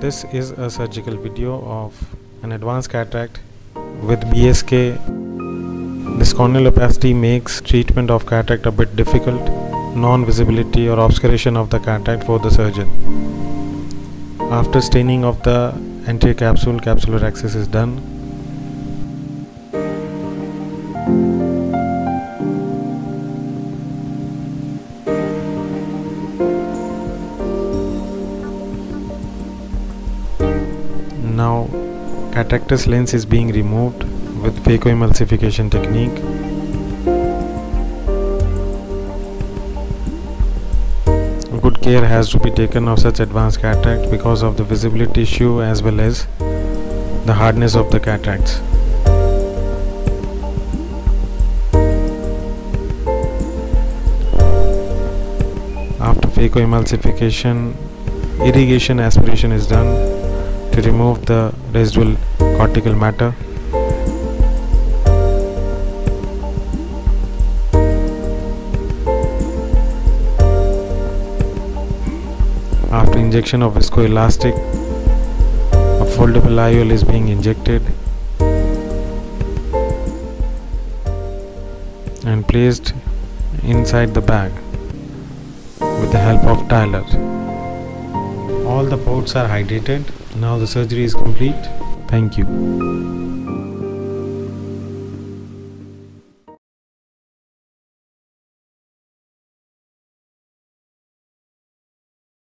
This is a surgical video of an advanced cataract with BSK. This corneal opacity makes treatment of cataract a bit difficult, non-visibility or obscuration of the cataract for the surgeon. After staining of the anterior capsule, capsular axis is done. Now cataractous lens is being removed with phacoemulsification technique. Good care has to be taken of such advanced cataract because of the visibility issue as well as the hardness of the cataracts. After phacoemulsification, irrigation aspiration is done to remove the residual cortical matter. After injection of viscoelastic, a foldable IOL is being injected and placed inside the bag with the help of Tyler. All the ports are hydrated. Now the surgery is complete. Thank you.